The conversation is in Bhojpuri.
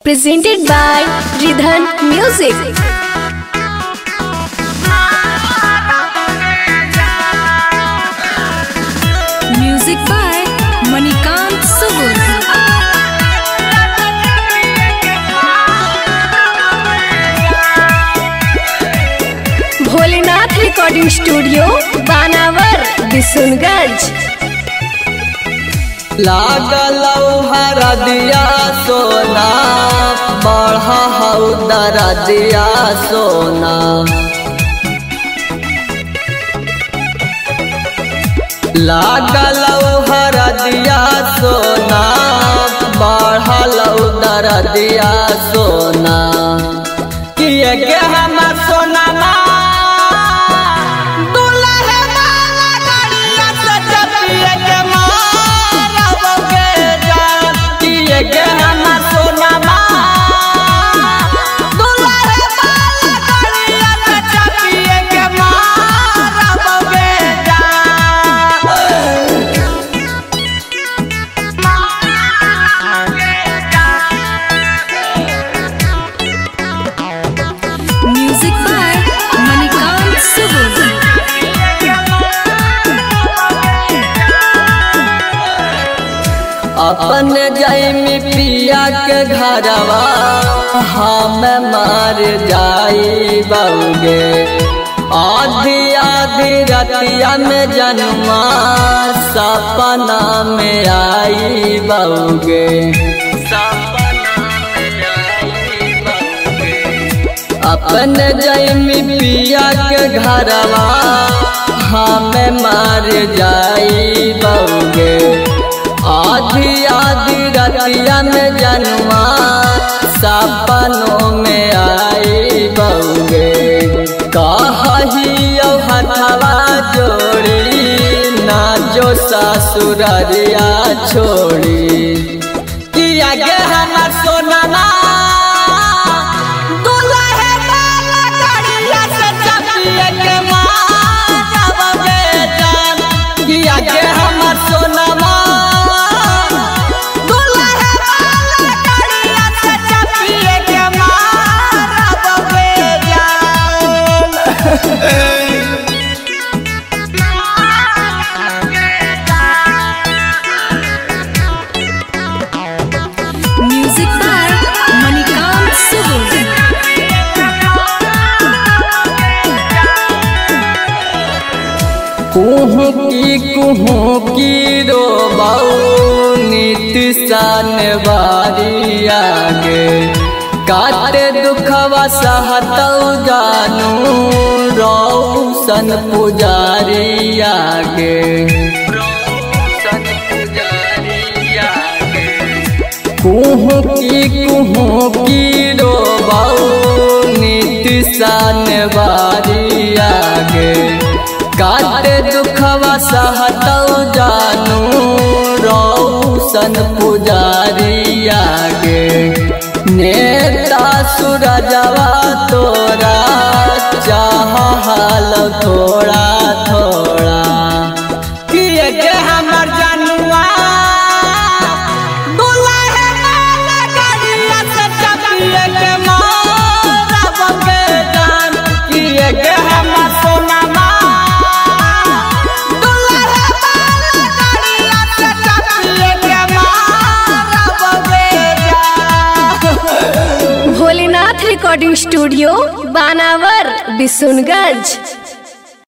presented by Ridhan Music. Music by Manikant Subur. Bholenath recording studio बानावर बिशुनगंज। लागल हरा दिया सोना बढ़ा हौदरा दिया सोना, लागल हरा दिया सोना बढ़ा हौदरा दिया सोना, किए के हम सोना अपन जाइमी पिया के घरवा हम मार जाई बउगे, आधी आधी रतिया में जन्मा सपना में आई बउगे, अपन जाइमी पिया के घरवा हम मार जाई बउगे, आधी आधी रतिया में जन्मा सपनों में आई बउगे, कहियो हथवा जोड़ी ना जो ससुररिया छोड़ी, किया गे हमर सोना कुहू की रो बाऊ नितिशान बारी आगे, काटे दुखवा सहतौ जानू रौशन पुजारी आगे, कुहू की रो बाऊ नितिशान बारी आगे, काटे दुखवा सहतौ जानू रौशन पुजारी आगे, नेता सूरजवा तोरा चाहल थोड़ा थोड़ा, किए के हमर जनुआ भोलेनाथ रिकॉर्डिंग स्टूडियो बानावर बिशुनगंज।